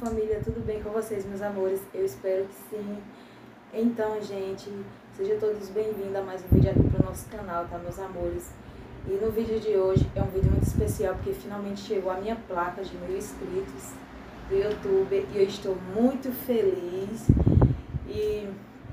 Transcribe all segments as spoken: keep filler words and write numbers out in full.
família, tudo bem com vocês, meus amores? Eu espero que sim. Então, gente, sejam todos bem-vindos a mais um vídeo aqui pro nosso canal, tá, meus amores? E no vídeo de hoje é um vídeo muito especial, porque finalmente chegou a minha placa de mil inscritos do YouTube e eu estou muito feliz. E,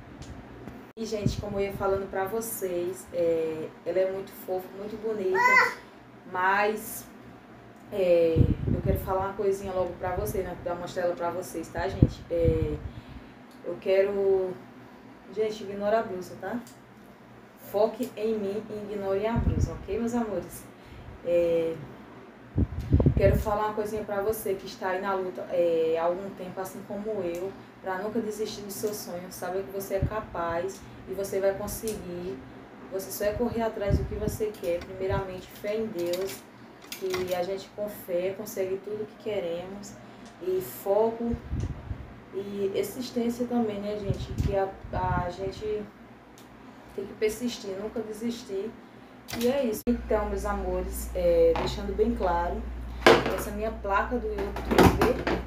e gente, como eu ia falando pra vocês, é, ela é muito fofa, muito bonita, mas... É, eu quero falar uma coisinha logo pra vocês, né? Dar uma estrela pra vocês, tá, gente? É, eu quero... Gente, ignora a blusa, tá? Foque em mim e ignore a blusa, ok, meus amores? É, quero falar uma coisinha pra você que está aí na luta é, há algum tempo, assim como eu, pra nunca desistir dos seus sonhos. Sabe que você é capaz e você vai conseguir. Você só é correr atrás do que você quer. Primeiramente, fé em Deus. Que a gente com fé consegue tudo que queremos, e foco e persistência também, né, gente? Que a, a gente tem que persistir, nunca desistir. E é isso. Então, meus amores, é, deixando bem claro, essa minha placa do YouTube.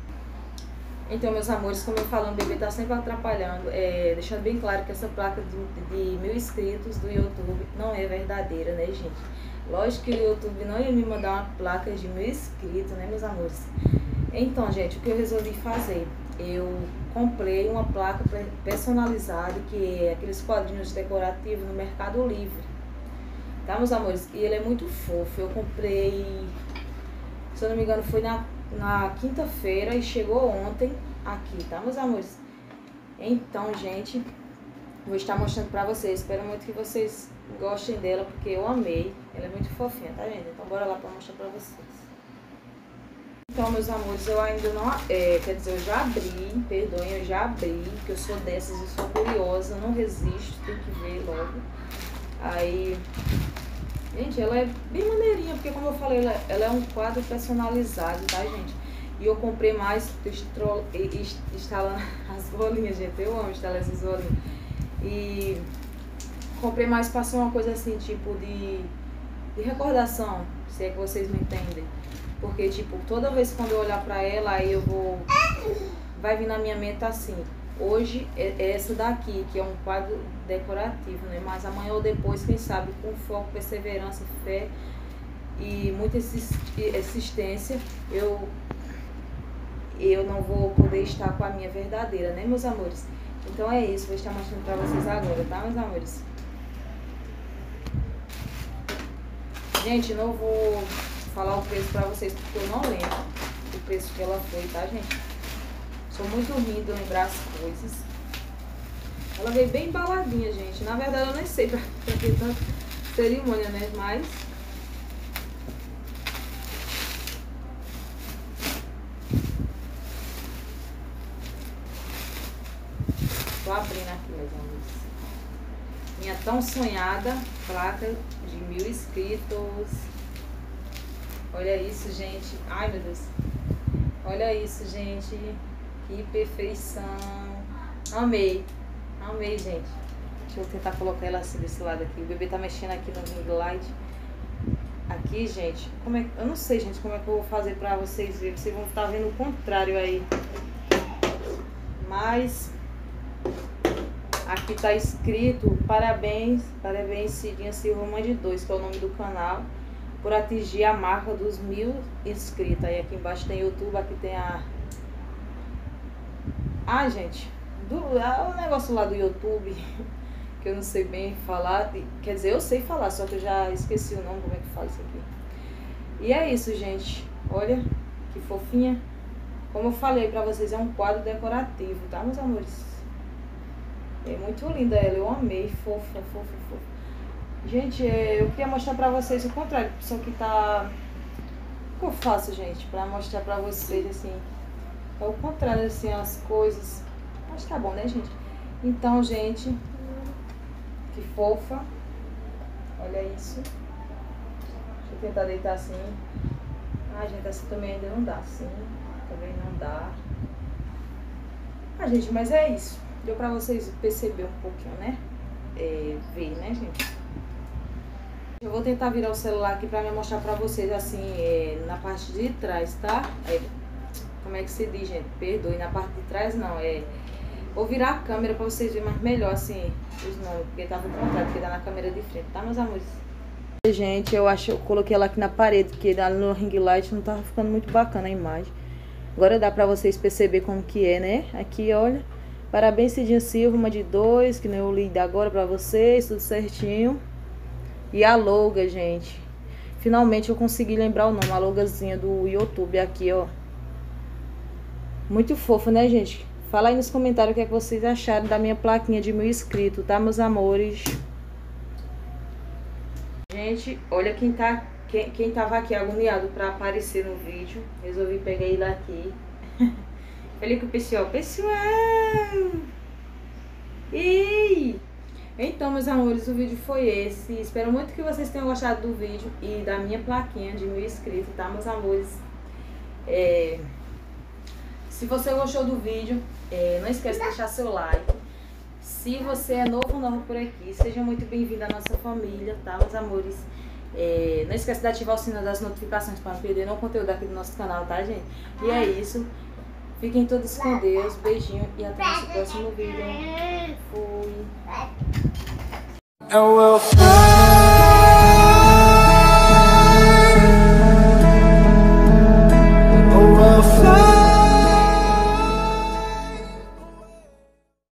Então, meus amores, como eu falo, o bebê tá sempre atrapalhando. É, deixando bem claro que essa placa de, de mil inscritos do YouTube não é verdadeira, né, gente? Lógico que o YouTube não ia me mandar uma placa de mil inscritos, né, meus amores? Então, gente, o que eu resolvi fazer? Eu comprei uma placa personalizada, que é aqueles quadrinhos decorativos no Mercado Livre. Tá, meus amores? E ele é muito fofo. Eu comprei, se eu não me engano, foi na, na quinta-feira e chegou ontem aqui, tá, meus amores? Então, gente, vou estar mostrando pra vocês. Espero muito que vocês gostem dela, porque eu amei. Ela é muito fofinha, tá, gente? Então bora lá pra mostrar pra vocês. Então, meus amores, eu ainda não... É, quer dizer, eu já abri, perdoem, eu já abri, porque eu sou dessas, eu sou curiosa, não resisto, tem que ver logo. Aí... Gente, ela é bem maneirinha, porque como eu falei, ela, ela é um quadro personalizado, tá, gente? E eu comprei mais, estou instalando as bolinhas, gente. Eu amo instalar essas bolinhas. E... comprei mais para ser uma coisa assim, tipo de, de recordação, se é que vocês me entendem. Porque, tipo, toda vez quando eu olhar pra ela, aí eu vou... vai vir na minha mente assim, hoje é essa daqui, que é um quadro decorativo, né? Mas amanhã ou depois, quem sabe, com foco, perseverança, fé e muita existência, eu, eu não vou poder estar com a minha verdadeira, né, meus amores? Então é isso, vou estar mostrando pra vocês agora, tá, meus amores? Gente, não vou falar o preço pra vocês, porque eu não lembro o preço que ela foi, tá, gente? Sou muito ruim de lembrar as coisas. Ela veio bem embaladinha, gente. Na verdade, eu nem sei pra, pra que tanta cerimônia, né? Mas... tô abrindo aqui, meus amigos. Minha tão sonhada placa de mil inscritos. Olha isso, gente. Ai, meu Deus. Olha isso, gente. Que perfeição. Amei. Amei, gente. Deixa eu tentar colocar ela assim desse lado aqui. O bebê tá mexendo aqui no ring light. Aqui, gente. Como é... eu não sei, gente, como é que eu vou fazer pra vocês verem. Vocês vão estar vendo o contrário aí. Mas... aqui tá escrito: parabéns, parabéns Cidinha Silva Mãe de Dois, que é o nome do canal, por atingir a marca dos mil inscritos. Aí aqui embaixo tem YouTube, aqui tem a... Ah, gente, do... o negócio lá do YouTube, que eu não sei bem falar, quer dizer, eu sei falar, só que eu já esqueci o nome, como é que fala isso aqui. E é isso, gente, olha que fofinha. Como eu falei pra vocês, é um quadro decorativo, tá, meus amores? É muito linda ela, eu amei, fofa, fofa, fofa. Gente, eu queria mostrar pra vocês o contrário, só que tá... o que eu faço, gente, pra mostrar pra vocês, assim, é o contrário, assim, as coisas. Acho que tá bom, né, gente? Então, gente, que fofa. Olha isso. Deixa eu tentar deitar assim. Ah, gente, assim também ainda não dá, assim, também não dá. Ah, gente, mas é isso. Deu pra vocês perceber um pouquinho, né? É, ver, né, gente? Eu vou tentar virar o celular aqui pra me mostrar pra vocês, assim, é, na parte de trás, tá? É, como é é que se diz, gente? Perdoe, na parte de trás não, é... Vou virar a câmera pra vocês verem mais melhor, assim, os nomes, porque tava contrário, porque tá na câmera de frente, tá, meus amores? Gente, eu acho que eu coloquei ela aqui na parede, porque no ring light não tava ficando muito bacana a imagem. Agora dá pra vocês perceber como que é, né? Aqui, olha. Parabéns, Cidinha Silva, uma de dois, que nem eu li agora pra vocês, tudo certinho. E a loga, gente. Finalmente eu consegui lembrar o nome, a logazinha do YouTube aqui, ó. Muito fofo, né, gente? Fala aí nos comentários o que é que vocês acharam da minha plaquinha de mil inscritos, tá, meus amores? Gente, olha quem tá, quem, quem tava aqui agoniado pra aparecer no vídeo. Resolvi pegar ele aqui. Falei com o pessoal, pessoal! Ei! Então, meus amores, o vídeo foi esse. Espero muito que vocês tenham gostado do vídeo e da minha plaquinha de mil inscritos, tá, meus amores? É... Se você gostou do vídeo, é... não esquece de deixar seu like. Se você é novo ou nova por aqui, seja muito bem-vindo à nossa família, tá, meus amores? É... Não esquece de ativar o sino das notificações para não perder nenhum conteúdo aqui do nosso canal, tá, gente? E é isso. Fiquem todos com Deus. Beijinho e até o nosso próximo vídeo. Fui.